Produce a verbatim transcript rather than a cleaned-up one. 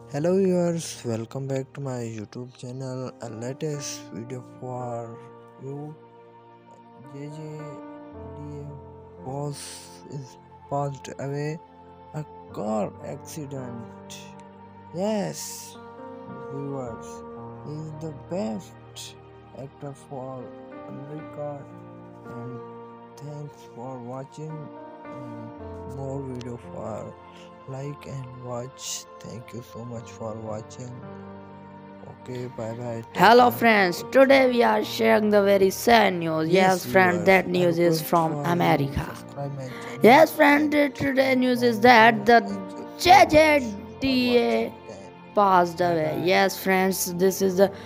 Hello viewers, welcome back to my YouTube channel. A latest video for you. J J boss is passed away a car accident. Yes, viewers, he is the best actor for America, and thanks for watching, and more video for like and watch. Thank you so much for watching. Okay, bye bye. Take Hello care. friends, today we are sharing the very sad news. Yes, Yes friend, viewers, that I news is request from for you America. subscribe my channel Yes friend, and today like news my is that video. the Thank you so much for watching. J J Then passed bye away. bye. Yes friends, this is the